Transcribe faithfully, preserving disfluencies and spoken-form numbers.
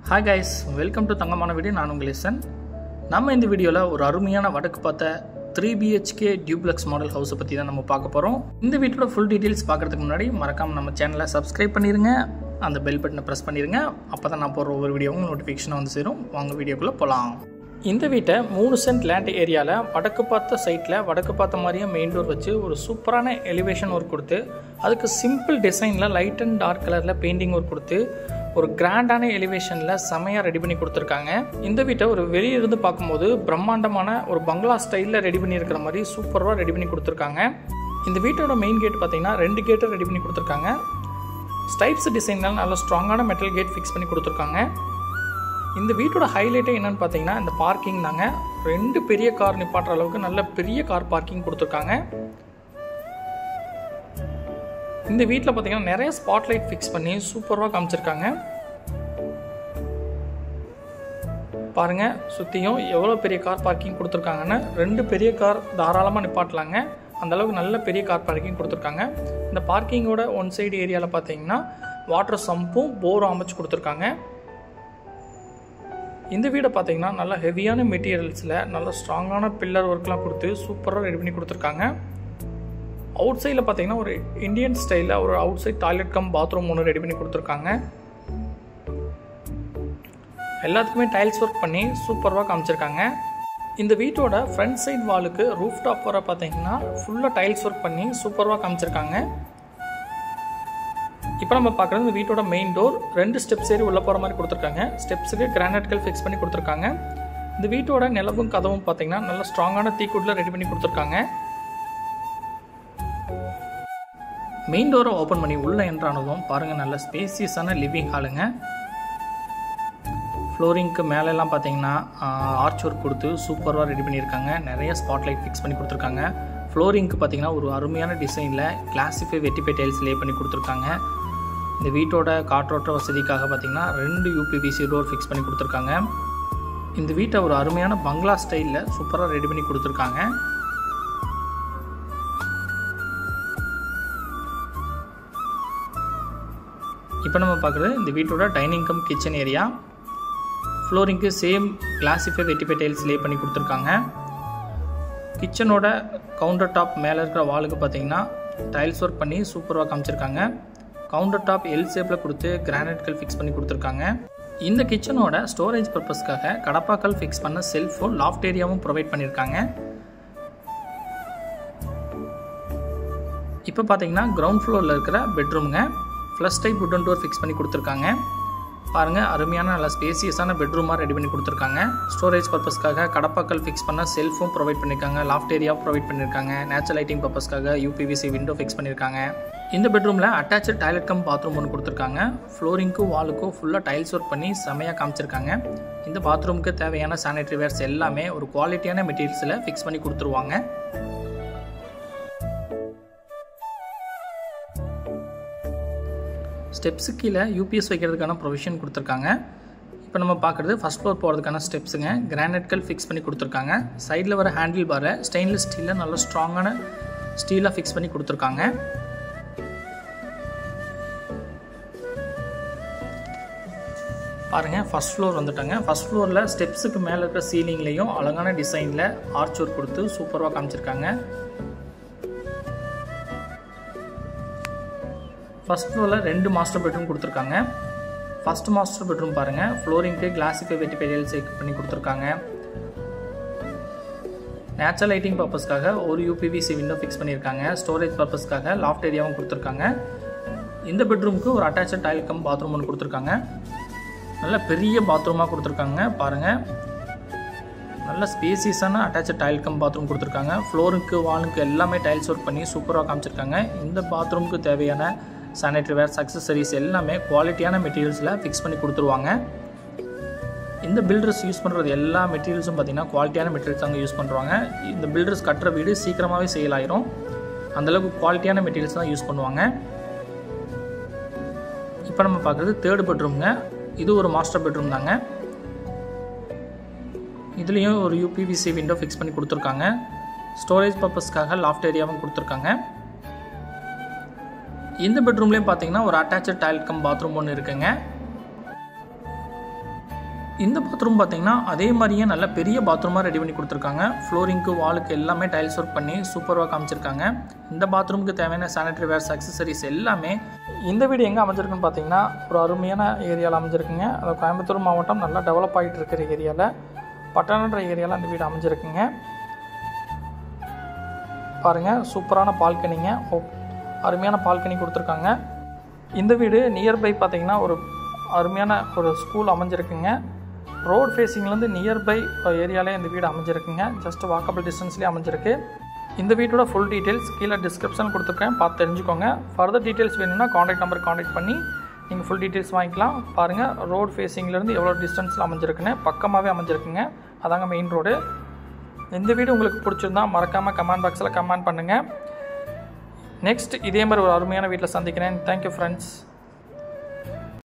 Hi guys, welcome to தங்கமான video. நான் உங்கள் லிசன். நம்ம இந்த வீடியோவில் ஒரு அருமையான வடக்கு பார்த்த three B H K duplex model ஹவுஸை பற்றி தான் நம்ம பார்க்க போகிறோம். இந்த வீட்டோட ஃபுல் டீட்டெயில்ஸ் பார்க்குறதுக்கு முன்னாடி மறக்காமல் நம்ம சேனலை சப்ஸ்கிரைப் பண்ணிடுங்க, அந்த பெல் பட்டனை ப்ரெஸ் பண்ணிடுங்க. அப்போ தான் நான் போடுற ஒவ்வொரு வீடியோவும் நோட்டிஃபிகேஷனாக வந்து சேரும். வாங்க வீடியோக்குள்ளே போகலாம். இந்த வீட்டை மூணு சென்ட் லேண்ட் ஏரியாவில் வடக்கு பார்த்த சைட்டில் வடக்கு பார்த்த மாதிரியே மெயின் டோர் வச்சு ஒரு சூப்பரான எலிவேஷன் ஒர்க் கொடுத்து அதுக்கு சிம்பிள் டிசைனில் லைட் அண்ட் டார்க் கலரில் பெயிண்டிங் ஒர்க் கொடுத்து ஒரு கிராண்டான எலிவேஷனில் செமையாக ரெடி பண்ணி கொடுத்துருக்காங்க. இந்த வீட்டை ஒரு வெளியிருந்து பார்க்கும்போது பிரம்மாண்டமான ஒரு பங்களா ஸ்டைலில் ரெடி பண்ணி இருக்கிற மாதிரி சூப்பராக ரெடி பண்ணி கொடுத்துருக்காங்க. இந்த வீட்டோட மெயின் கேட் பார்த்தீங்கன்னா ரெண்டு கேட்டை ரெடி பண்ணி கொடுத்துருக்காங்க. ஸ்டைப்ஸ் டிசைனால் நல்ல ஸ்ட்ராங்கான மெட்டல் கேட் ஃபிக்ஸ் பண்ணி கொடுத்துருக்காங்க. இந்த வீட்டோட ஹைலைட்டே என்னென்னு பார்த்தீங்கன்னா இந்த பார்க்கிங் தாங்க. ரெண்டு பெரிய கார் நிப்பாட்டுற அளவுக்கு நல்ல பெரிய கார் பார்க்கிங் கொடுத்துருக்காங்க. இந்த வீட்டில் பார்த்தீங்கன்னா நிறைய ஸ்பாட்லைட் ஃபிக்ஸ் பண்ணி சூப்பராக காமிச்சிருக்காங்க. பாருங்கள், சுற்றியும் எவ்வளோ பெரிய கார் பார்க்கிங் கொடுத்துருக்காங்கன்னு. ரெண்டு பெரிய கார் தாராளமாக நிப்பாட்டலாங்க, அந்தளவுக்கு நல்ல பெரிய கார் பார்க்கிங் கொடுத்துருக்காங்க. இந்த பார்க்கிங்கோட ஒன் சைடு ஏரியாவில் பார்த்தீங்கன்னா வாட்டர் சம்பும் போரும் அமைச்சு கொடுத்துருக்காங்க. இந்த வீடை பார்த்தீங்கன்னா நல்ல ஹெவியான மெட்டீரியல்ஸில் நல்ல ஸ்ட்ராங்கான பில்லர் ஒர்க்லாம் கொடுத்து சூப்பராக ரெடி பண்ணி கொடுத்துருக்காங்க. அவுட் சைடில் பார்த்தீங்கன்னா ஒரு இந்தியன் ஸ்டைலில் ஒரு outside toilet cum bathroom ஒன்று ரெடி பண்ணி கொடுத்துருக்காங்க. எல்லாத்துக்குமே டைல்ஸ் ஒர்க் பண்ணி சூப்பராக காமிச்சிருக்காங்க. இந்த வீட்டோட ஃப்ரண்ட் சைட் வாலுக்கு ரூஃப் டாப் வர பார்த்தீங்கன்னா ஃபுல்லாக டைல்ஸ் ஒர்க் பண்ணி சூப்பராக காமிச்சிருக்காங்க. இப்போ நம்ம பார்க்குறது இந்த வீட்டோட மெயின் டோர் ரெண்டு ஸ்டெப்ஸ் ஏறி உள்ளே போகிற மாதிரி கொடுத்துருக்காங்க. ஸ்டெப்ஸுக்கு கிரானைட்கள் ஃபிக்ஸ் பண்ணி கொடுத்துருக்காங்க. இந்த வீட்டோட நிலவும் கதவும் பார்த்தீங்கன்னா நல்ல ஸ்ட்ராங்கான தீக்குட்டில் ரெடி பண்ணி கொடுத்துருக்காங்க. மெயின் டோரை ஓப்பன் பண்ணி உள்ளே என்ட்ரானதும் பாருங்கள் நல்ல ஸ்பேசியஸான லிவிங் ஹாலுங்க. ஃப்ளோரிங்க்கு மேலெல்லாம் பார்த்தீங்கன்னா ஆர்ச் ஒர்க் கொடுத்து சூப்பராக ரெடி பண்ணியிருக்காங்க. நிறைய ஸ்பாட்லைட் ஃபிக்ஸ் பண்ணி கொடுத்துருக்காங்க. ஃப்ளோரிங்க்கு பார்த்தீங்கன்னா ஒரு அருமையான டிசைனில் கிளாசிஃபை வெட்டிஃபை டைல்ஸ் லே பண்ணி கொடுத்துருக்காங்க. இந்த வீட்டோட காற்றோட்ட வசதிக்காக பார்த்தீங்கன்னா ரெண்டு யூபிவிசி டோர் ஃபிக்ஸ் பண்ணி கொடுத்துருக்காங்க. இந்த வீட்டை ஒரு அருமையான பங்களா ஸ்டைலில் சூப்பராக ரெடி பண்ணி கொடுத்துருக்காங்க. இப்போ நம்ம பார்க்குறது இந்த வீட்டோட டைனிங் கம் கிச்சன் ஏரியா. ஃப்ளோரிங்க்கு சேம் கிளாசிஃபை வெட்டிஃபை டைல்ஸ் லே பண்ணி கொடுத்துருக்காங்க. கிச்சனோட கவுண்டர் டாப் மேலே இருக்கிற வாலுக்கு பார்த்தீங்கன்னா டைல்ஸ் ஒர்க் பண்ணி சூப்பராக காமிச்சிருக்காங்க. கவுண்டர் டாப் எல் ஷேப்பில் கொடுத்து கிரானைட்கள் ஃபிக்ஸ் பண்ணி கொடுத்துருக்காங்க. இந்த கிச்சனோட ஸ்டோரேஜ் பர்பஸ்க்காக கடப்பாக்கள் ஃபிக்ஸ் பண்ண செல்ஃபும் லாஃப்ட் ஏரியாவும் ப்ரொவைட் பண்ணியிருக்காங்க. இப்போ பார்த்தீங்கன்னா கிரவுண்ட் ஃப்ளோரில் இருக்கிற பெட்ரூமுங்க. ஃப்ளஷ் டைப் வுடன் டோர் ஃபிக்ஸ் பண்ணி கொடுத்துருக்காங்க. பாருங்கள், அருமையான நல்ல ஸ்பேசியஸான பெட்ரூமாக ரெடி பண்ணி கொடுத்துருக்காங்க. ஸ்டோரேஜ் பர்பஸ்க்காக கடப்பாக்கள் ஃபிக்ஸ் பண்ண செல்ஃபும் ப்ரொவைட் பண்ணியிருக்காங்க. லாஃப்ட் ஏரியாவும் ப்ரொவைட் பண்ணியிருக்காங்க. நேச்சுரல் லைட்டிங் பர்பஸ்க்காக யூபிவிசி விண்டோ ஃபிக்ஸ் பண்ணியிருக்காங்க. இந்த பெட்ரூமில் அட்டாச்சு டாய்லெட் கம் பாத்ரூம் ஒன்று கொடுத்துருக்காங்க. ஃப்ளோரிங்க்கும் வாலுக்கும் ஃபுல்லாக டைல்ஸ் ஒர்க் பண்ணி செமையாக காமிச்சிருக்காங்க. இந்த பாத்ரூமுக்கு தேவையான சானிடரி வேர்ஸ் எல்லாமே ஒரு குவாலிட்டியான மெட்டீரியல்ஸில் ஃபிக்ஸ் பண்ணி கொடுத்துருவாங்க. ஸ்டெப்ஸு கீழே யூபிஎஸ் வைக்கிறதுக்கான ப்ரொவிஷன் கொடுத்துருக்காங்க. இப்போ நம்ம பார்க்குறது ஃபஸ்ட் ஃப்ளோர் போகிறதுக்கான ஸ்டெப்ஸுங்க. கிரானைட்கள் ஃபிக்ஸ் பண்ணி கொடுத்துருக்காங்க. சைடில் வர ஹேண்டில் பாரை ஸ்டெயின்லெஸ் ஸ்டீலில் நல்ல ஸ்ட்ராங்கான ஸ்டீலாக ஃபிக்ஸ் பண்ணி கொடுத்துருக்காங்க. பாருங்கள், ஃபஸ்ட் ஃப்ளோர் வந்துட்டாங்க. ஃபஸ்ட் ஃப்ளோரில் ஸ்டெப்ஸுக்கு மேலே இருக்கிற சீலிங்லேயும் அழகான டிசைனில் ஆர்ச் ஒர்க் கொடுத்து சூப்பராக காமிச்சிருக்காங்க. ஃபஸ்ட் ஃப்ளோரில் ரெண்டு மாஸ்டர் பெட்ரூம் கொடுத்துருக்காங்க. ஃபஸ்ட் மாஸ்டர் பெட்ரூம் பாருங்கள், ஃப்ளோரிங்க்கு கிளாசிஃபை வெட்டிஃபை டைல்ஸ் பண்ணி கொடுத்துருக்காங்க. நேச்சுரல் லைட்டிங் பர்பஸ்க்காக ஒரு யூபிவிசி விண்டோ ஃபிக்ஸ் பண்ணியிருக்காங்க. ஸ்டோரேஜ் பர்பஸ்க்காக லாஃப்ட் ஏரியாவும் கொடுத்துருக்காங்க. இந்த பெட்ரூமுக்கு ஒரு அட்டாச்சு டாய்லெட் கம் பாத்ரூம் ஒன்று கொடுத்துருக்காங்க. நல்ல பெரிய பாத்ரூமாக கொடுத்துருக்காங்க. பாருங்கள், நல்ல ஸ்பேசியஸான அட்டாச்சு டாய்லெட் கம் பாத்ரூம் கொடுத்துருக்காங்க. ஃப்ளோருக்கு வாலுக்கு எல்லாமே டைல்ஸ் ஒர்க் பண்ணி சூப்பராக காமிச்சிருக்காங்க. இந்த பாத்ரூமுக்கு தேவையான சானிடரி வேர்ஸ் அக்சசரிஸ் எல்லாமே குவாலிட்டியான மெட்டீரியல்ஸில் ஃபிக்ஸ் பண்ணி கொடுத்துருவாங்க. இந்த பில்டர்ஸ் யூஸ் பண்ணுறது எல்லா மெட்டீரியல்ஸும் பார்த்திங்கன்னா குவாலிட்டியான மெட்டீரியல்ஸ் அங்கே யூஸ் பண்ணுறாங்க. இந்த பில்டர்ஸ் கட்டுற வீடு சீக்கிரமாகவே சேல் ஆயிரும், அந்தளவுக்கு குவாலிட்டியான மெட்டீரியல்ஸ் தான் யூஸ் பண்ணுவாங்க. இப்போ நம்ம பார்க்குறது தேர்ட் பெட்ரூம்ங்க. இது ஒரு மாஸ்டர் பெட்ரூம் தாங்க. இதுலேயும் ஒரு யூபிவிசி விண்டோ ஃபிக்ஸ் பண்ணி கொடுத்துருக்காங்க. ஸ்டோரேஜ் பர்பஸ்க்காக லாஃப்ட் ஏரியாவும் கொடுத்துருக்காங்க. இந்த பெட்ரூம்லேயும் பார்த்தீங்கன்னா ஒரு அட்டாச்சு டாய்லெட் கம் பாத்ரூம் ஒன்று இருக்குங்க. இந்த பாத்ரூம் பார்த்தீங்கன்னா அதே மாதிரியே நல்ல பெரிய பாத்ரூமாக ரெடி பண்ணி கொடுத்துருக்காங்க. ஃப்ளோரிங்க்கு வாலுக்கு எல்லாமே டைல்ஸ் ஒர்க் பண்ணி சூப்பராக காமிச்சிருக்காங்க. இந்த பாத்ரூமுக்கு தேவையான சானிட்டரி வேர்ஸ் அக்சசரிஸ் எல்லாமே. இந்த வீடு எங்கே அமைஞ்சிருக்குன்னு பார்த்தீங்கன்னா ஒரு அருமையான ஏரியாவில் அமைஞ்சிருக்குங்க. அது கோயம்புத்தூர் மாவட்டம் நல்லா டெவலப் ஆகிட்டு இருக்கிற ஏரியாவில் பட்டணன்ற ஏரியாவில் அந்த வீடு அமைஞ்சிருக்குங்க. பாருங்கள், சூப்பரான பால்கனிங்க, அருமையான பால்கனி கொடுத்துருக்காங்க. இந்த வீடு நியர்பை பார்த்தீங்கன்னா ஒரு அருமையான ஒரு ஸ்கூல் அமைஞ்சிருக்குங்க. ரோட் ஃபேஸிங்லேருந்து நியர்பை ஏரியாலே இந்த வீடு அமைஞ்சிருக்குங்க. ஜஸ்ட் வாக்கபிள் டிஸ்டன்ஸ்லேயே அமைஞ்சிருக்கு. இந்த வீட்டோட ஃபுல் டீட்டெயில்ஸ் கீழே டிஸ்கிரிப்ஷன் கொடுத்துருக்கேன், பார்த்து தெரிஞ்சுக்கோங்க. ஃபர்தர் டீட்டெயில்ஸ் வேணும்னா காண்டாக்ட் நம்பர் காண்டாக்ட் பண்ணி நீங்கள் ஃபுல் டீட்டெயில்ஸ் வாங்கிக்கலாம். பாருங்கள், ரோட் ஃபேஸிங்லேருந்து எவ்வளோ டிஸ்டன்ஸில் அமைஞ்சிருக்குன்னு பக்கமாகவே அமைஞ்சிருக்குங்க. அதாங்க மெயின் ரோடு. இந்த வீடு உங்களுக்கு பிடிச்சிருந்தா மறக்காமல் கமெண்ட் பாக்ஸில் கமெண்ட் பண்ணுங்கள். நெக்ஸ்ட் இதே மாதிரி ஒரு அருமையான வீட்டில் சந்திக்கிறேன். Thank you friends.